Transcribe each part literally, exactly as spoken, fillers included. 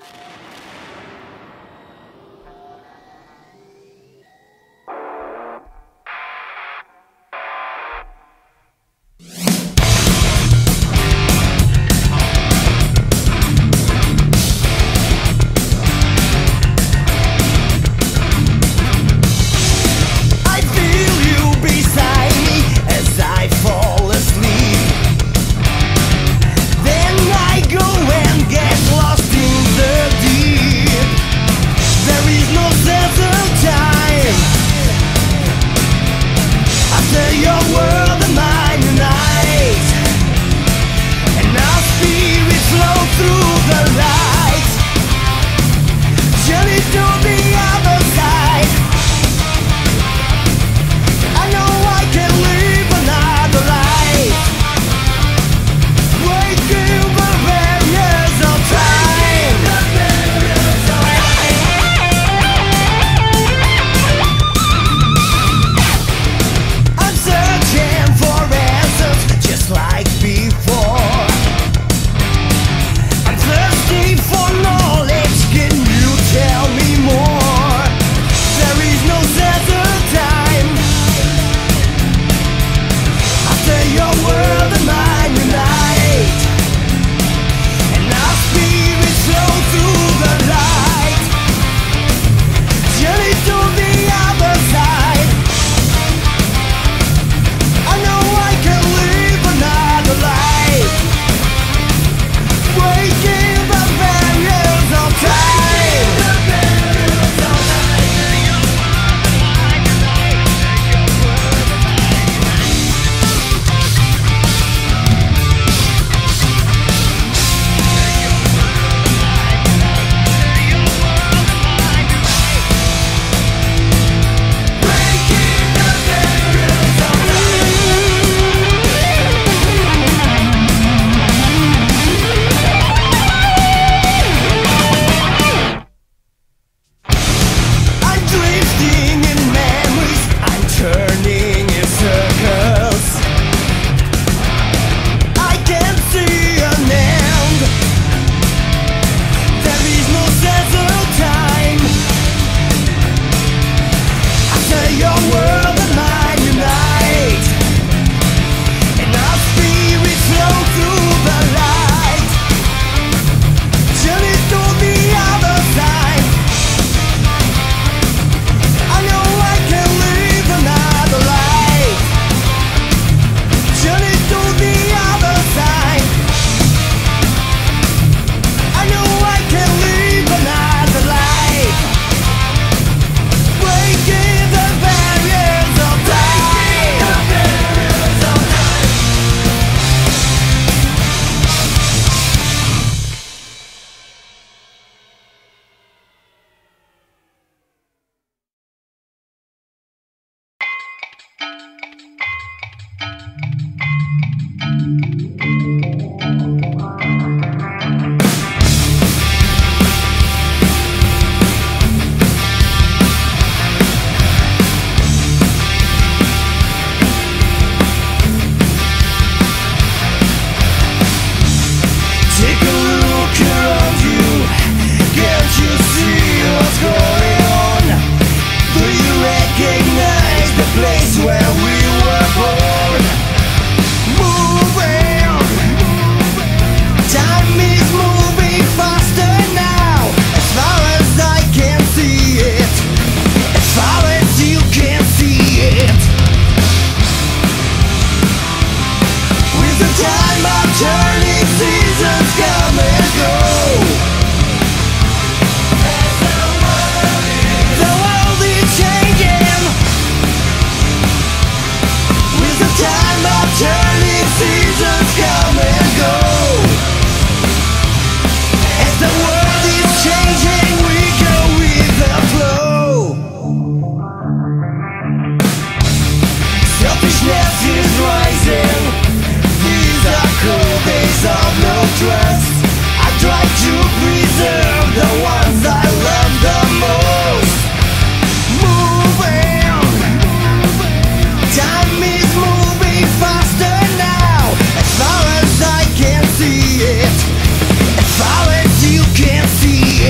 As far as you can see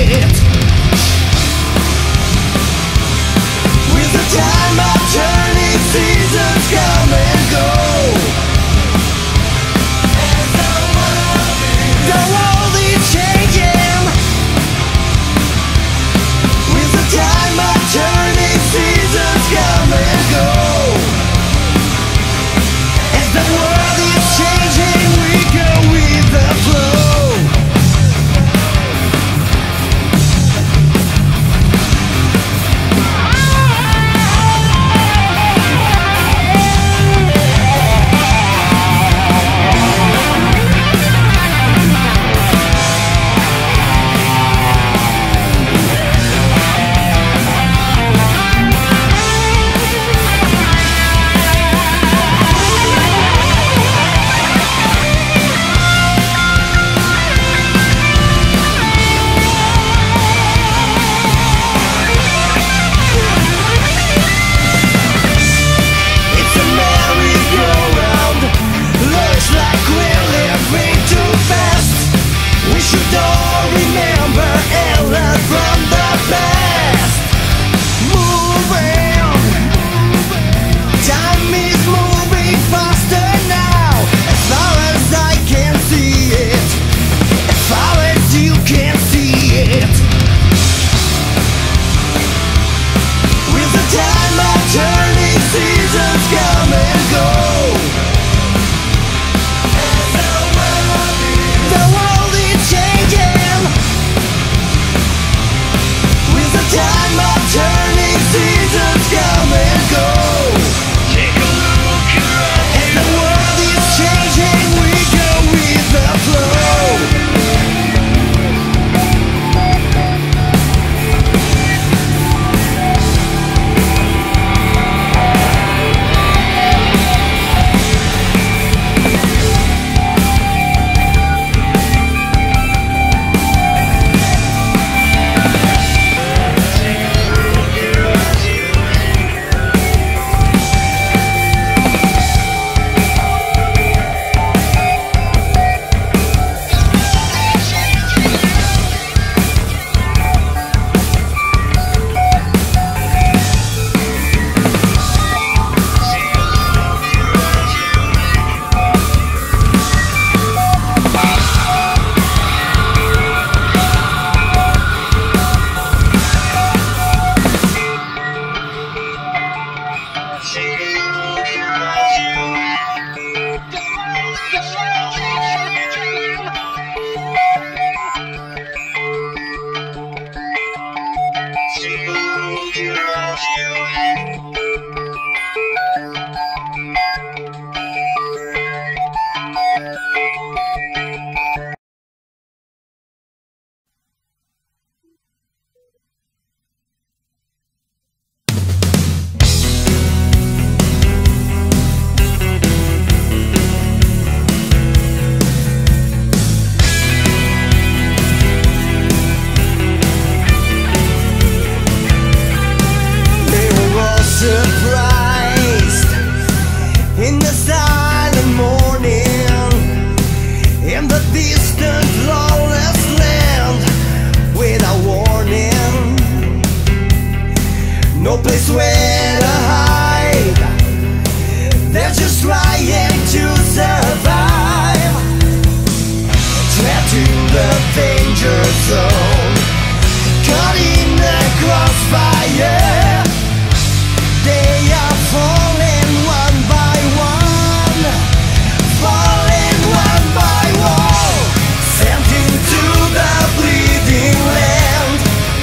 trying to survive, trapped in the danger zone, caught in the crossfire. They are falling one by one, falling one by one, sent into the bleeding land,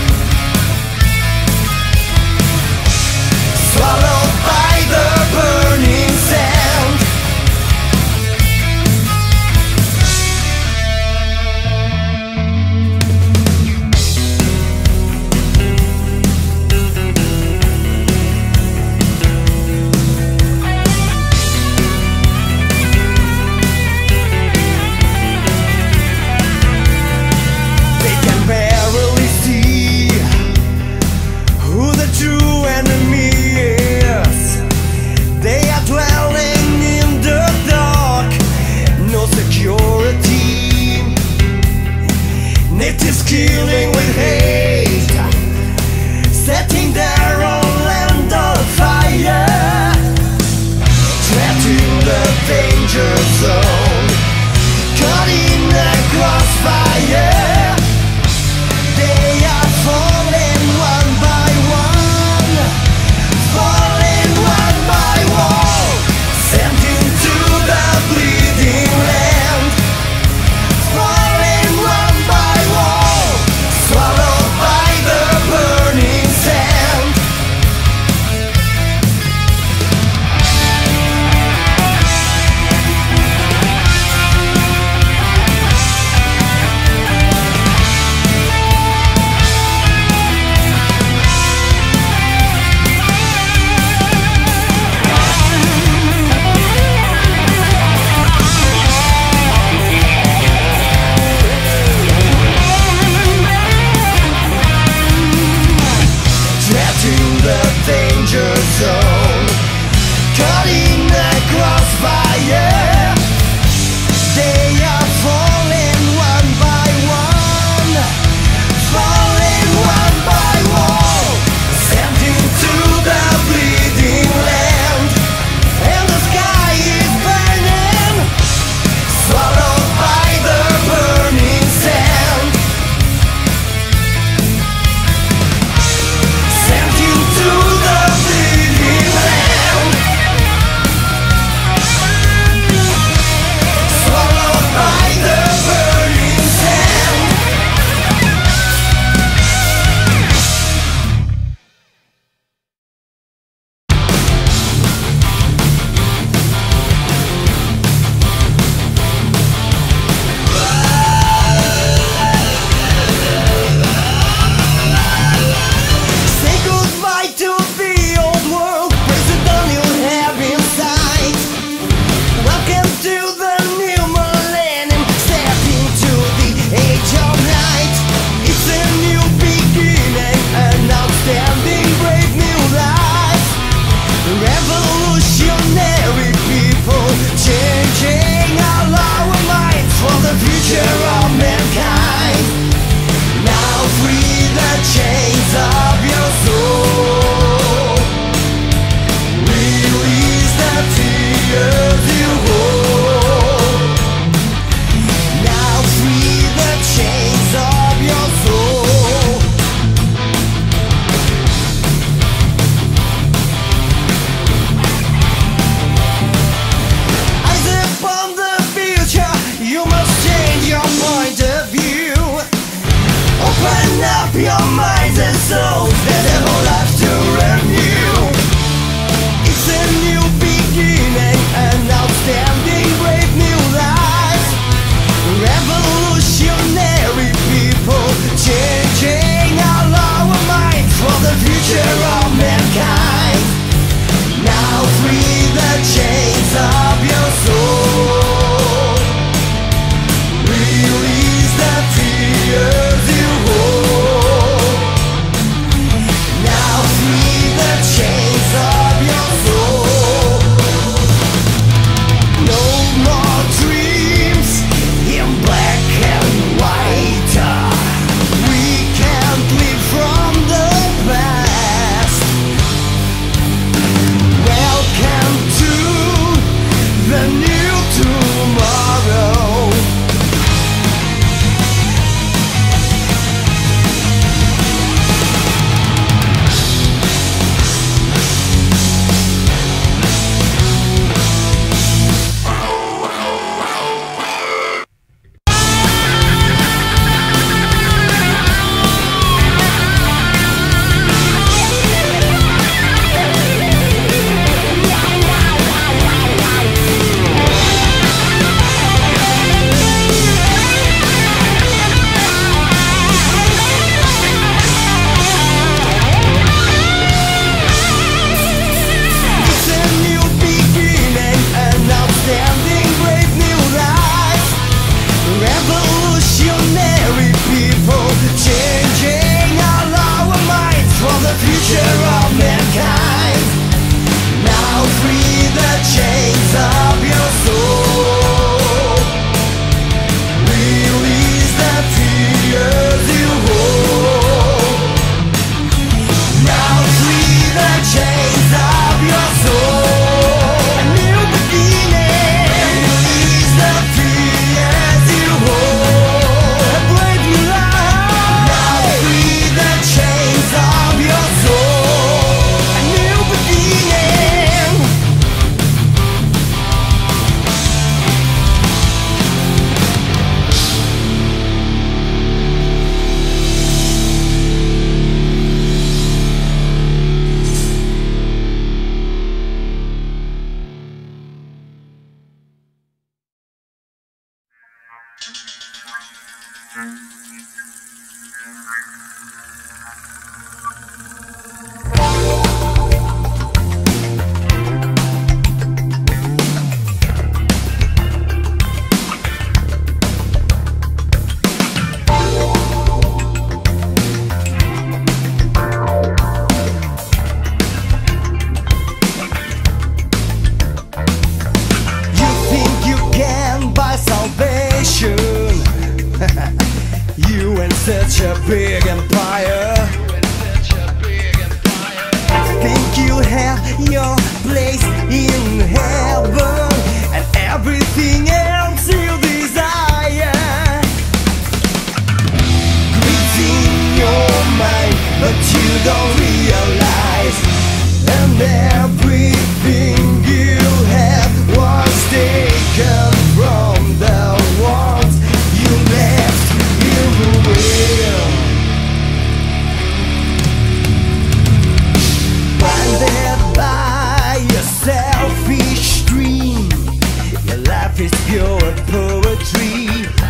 swallowed by the burning sand. They can barely see who the true enemy is. They are dwelling in the dark, no security. Natives killing with hate, setting their own land on fire, trapped in the danger zone, caught in the crossfire. They are falling one by one, falling one by one, sent into the bleeding land, falling one by one, swallowed by the burning sand. You and such a big empire. Think you have your place in heaven and everything else you desire. Greed's in your mind, but you don't realize, and everything you have was taken from the ones you left in the will. Blinded by your selfish dream, your life is pure poetry.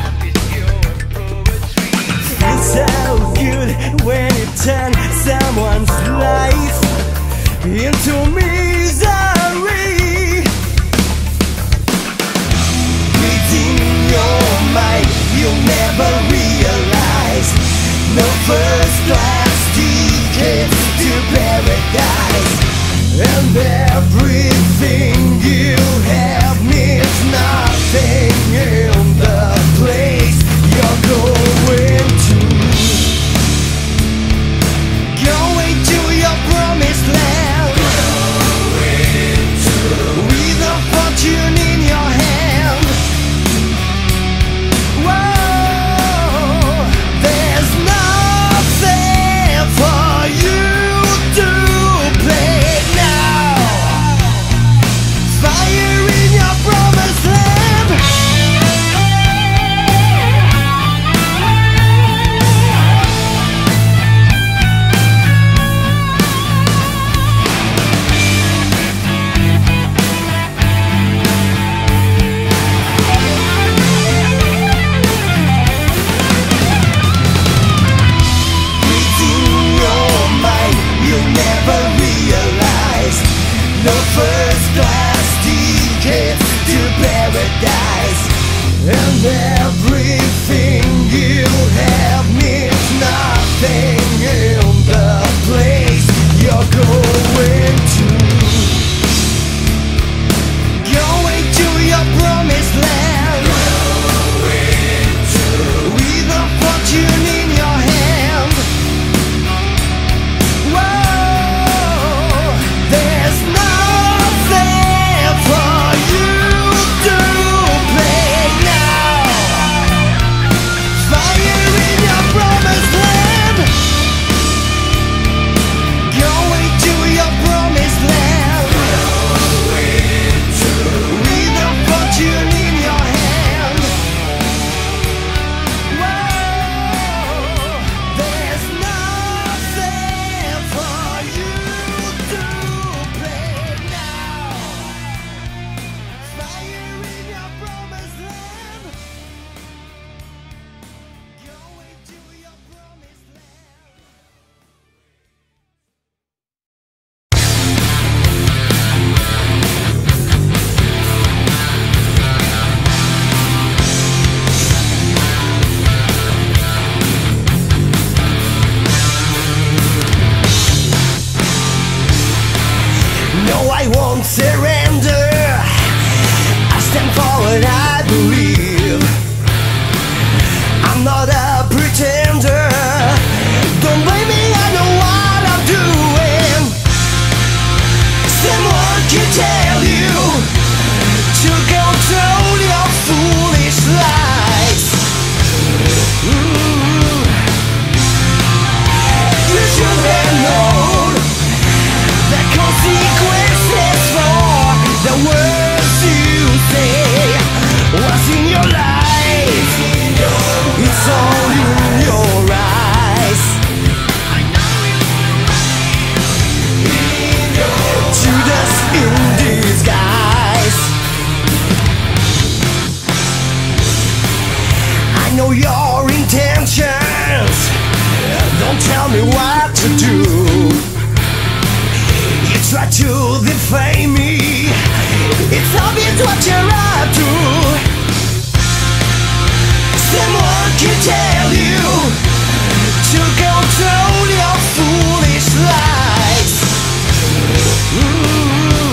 Feels so good when you turn someone's life into misery. Reading your mind, you'll never realize. No first class tickets to paradise, and everything you have means nothing in the place you're going to. Going to your promised land, with a fortune in your hand. Whoa, there's nothing for you to play now. Fire in your promised land. No first class tickets to paradise, and everything you have means nothing in the place you're going to. Going to your promised land, with a fortune in your hand. Whoa, there's no know your intentions. Don't tell me what to do. You try to defame me. It's obvious what you're up to. Someone can tell you to control your foolish lies. mm.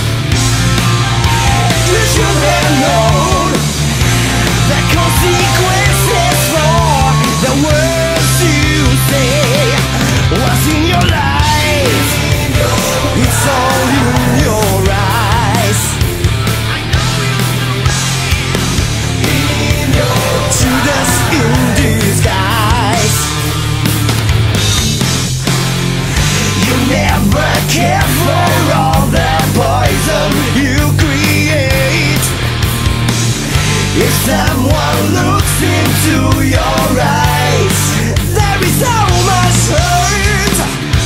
You should have known the consequences for the words you say was in your life. It's all in your eyes. Judas in disguise. You never care for all the poison you create. If someone looks into your eyes, there is so much hurt.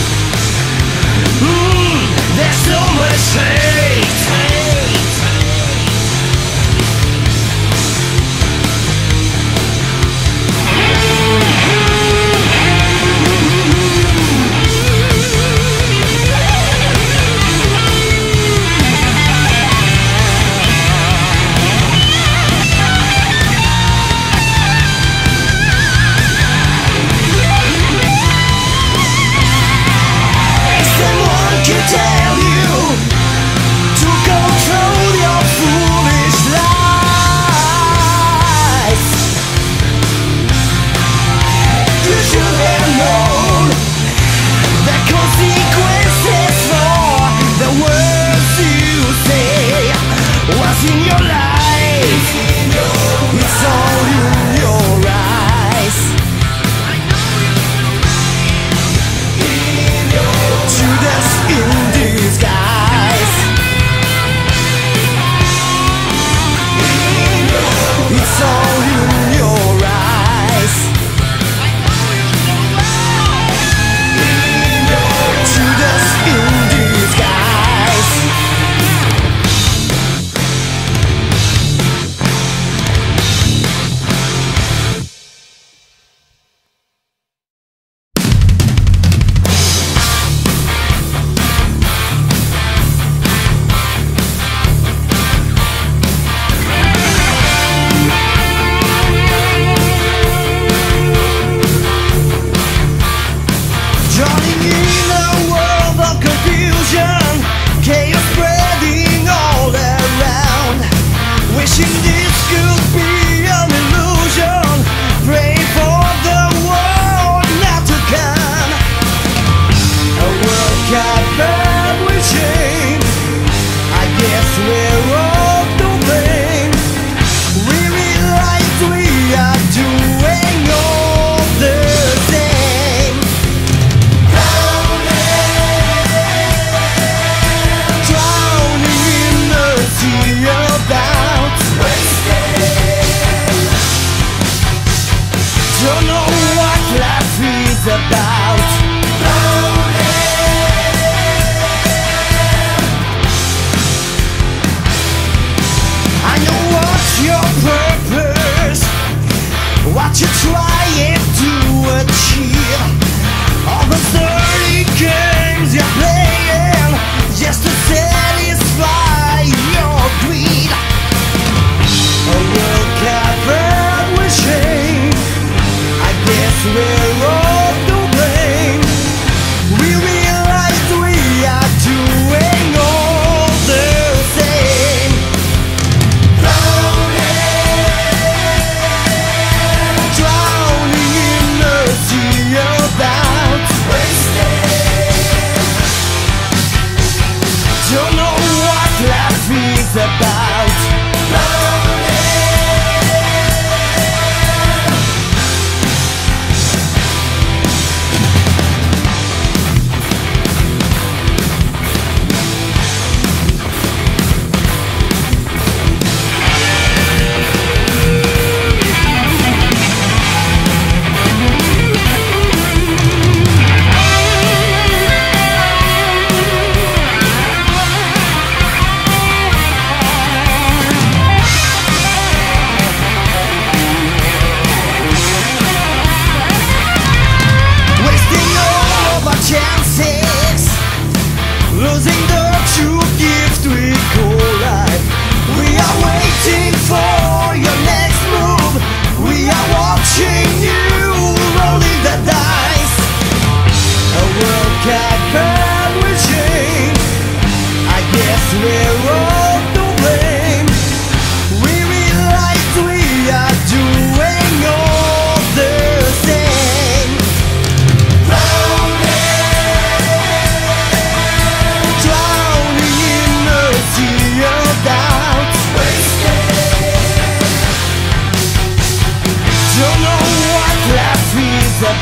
mm, There's so much hate. Tell you to control your foolish lies. You should have known the consequences for the words you say was in your life. It's all in your eyes. Judas in disguise. It's all in your eyes. Judas in disguise. Drowning in a world of confusion, chaos spreading all around. Wishing this could be an illusion, pray for the world not to come. A world covered with shame, I guess we're all to blame. We realize we are doing all the same. Drowning in the sea of doubts. Don't know what life is about. I know what's your purpose, what you're trying to achieve. All the dirty games you're playing just to satisfy your greed. A world covered with shame, I guess we're all to blame. We realize we are doing all the same. Drowning in the sea of doubts.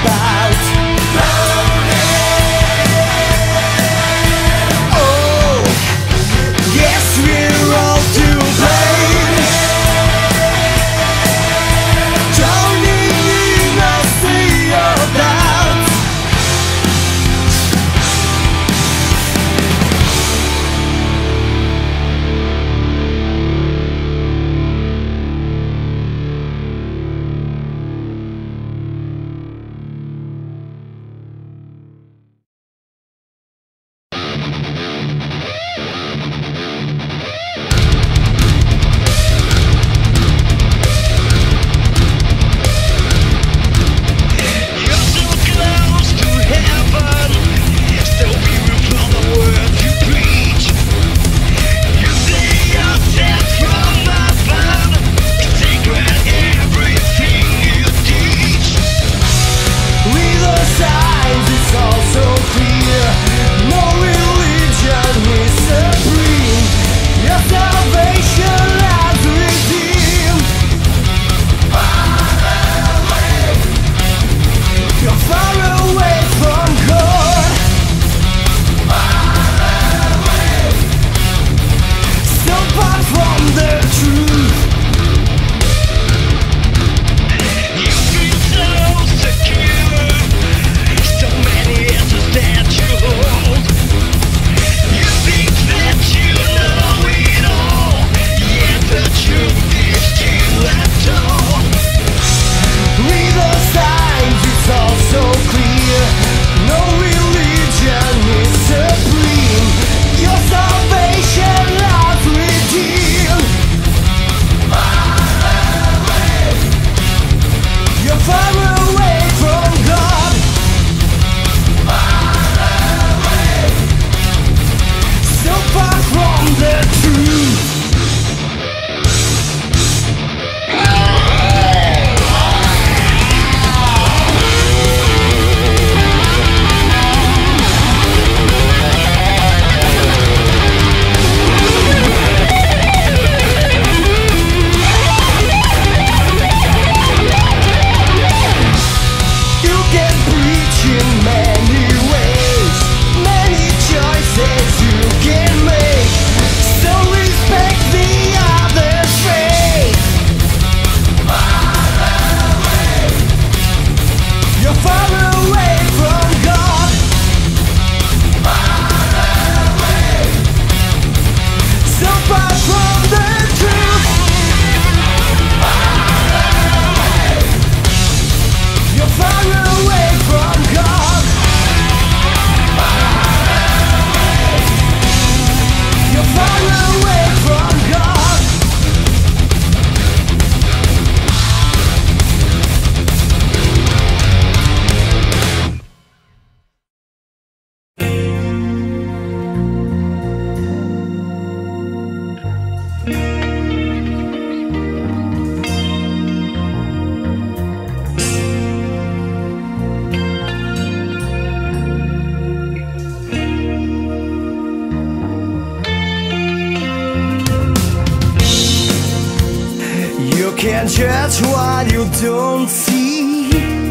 about. Oh, yes, we're all to blame. Don't need to see your doubts. Can't judge what you don't see.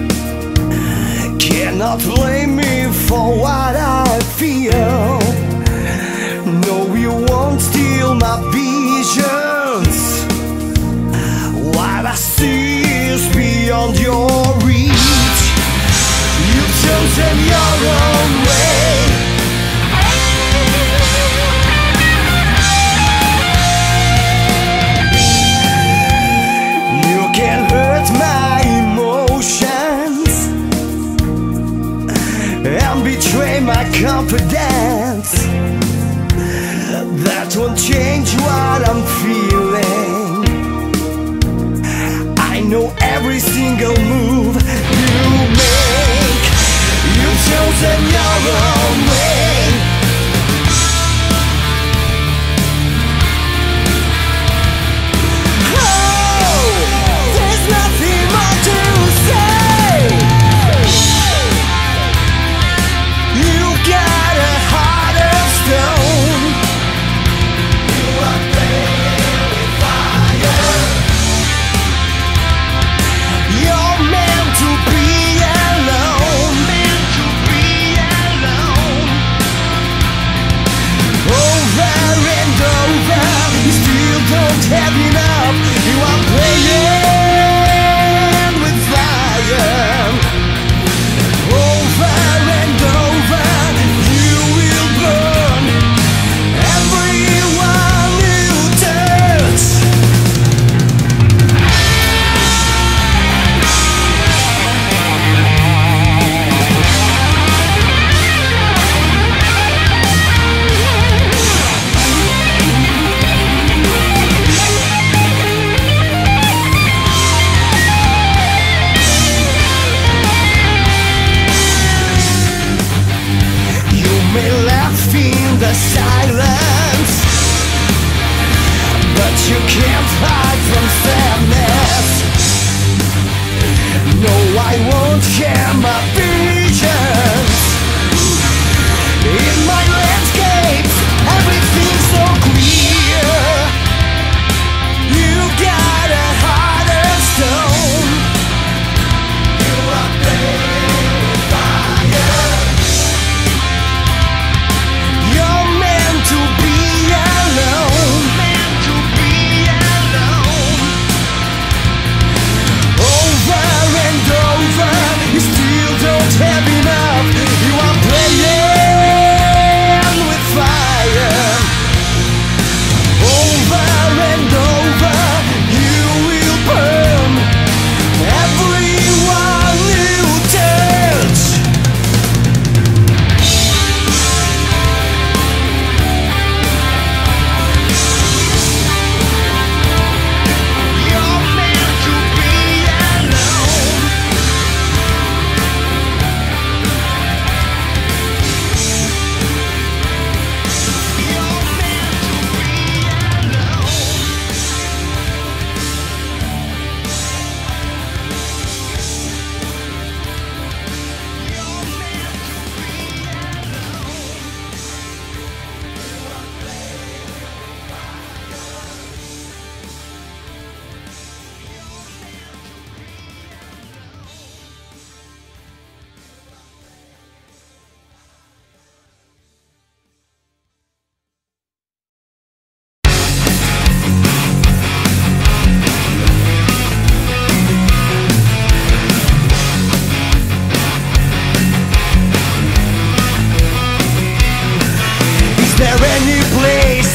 Cannot blame me for what I feel. No, you won't steal my visions. What I see is beyond your reach. You've chosen your own way. Can hurt my emotions and betray my confidence. That won't change what I'm feeling. I know every single move you make. You've chosen your own way. Your man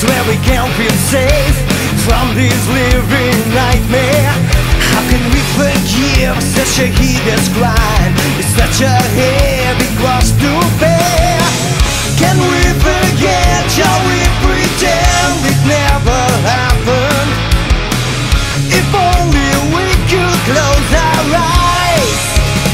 Swear we can't feel safe from this living nightmare. How can we forgive such a hideous crime? It's such a heavy cross to bear. Can we forget? Shall we pretend it never happened? If only we could close our eyes.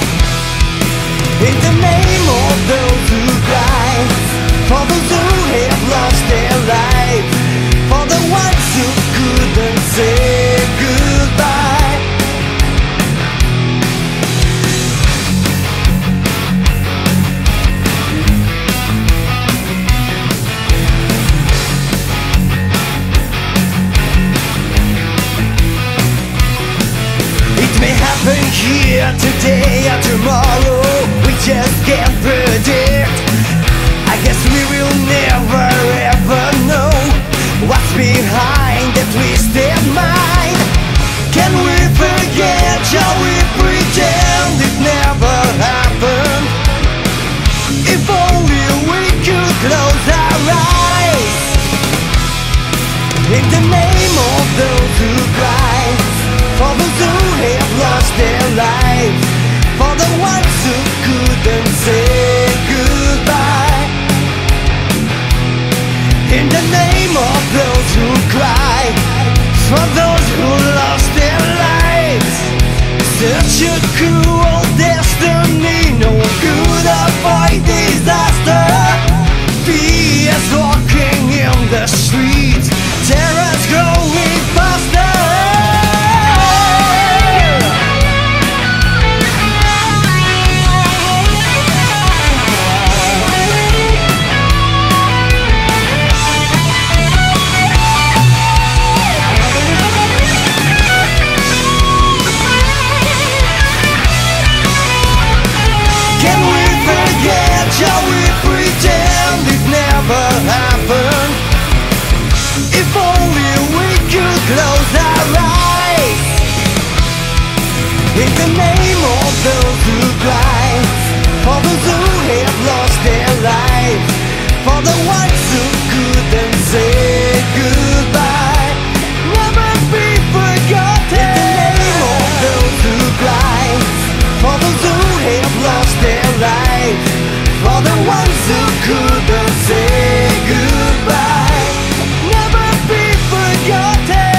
In the name of those who cry, for those who have lost their life, for the ones who couldn't say goodbye. It may happen here today or tomorrow, we just can't predict. I guess we will never ever know what's behind the twisted mind. Can we forget? Shall we pretend it never happened? If only we could close our eyes. In the name of those who cry, for those who have lost their lives, for the ones who couldn't say goodbye. In the name of those who cry, for those who lost their lives. Such a cruel destiny, no one could avoid disaster. Fears walking in the streets, terror's growing faster. Shall we pretend it never happened? If only we could close our eyes. In the name of those who cry, for those who have lost their lives, for the ones who couldn't say goodbye, never be forgotten. In the name of those who cry, for those who have lost their lives, for the ones who couldn't say goodbye, never be forgotten.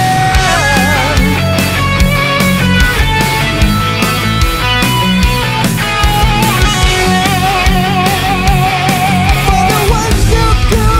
For the ones who couldn't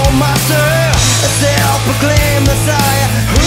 master, a self-proclaimed messiah.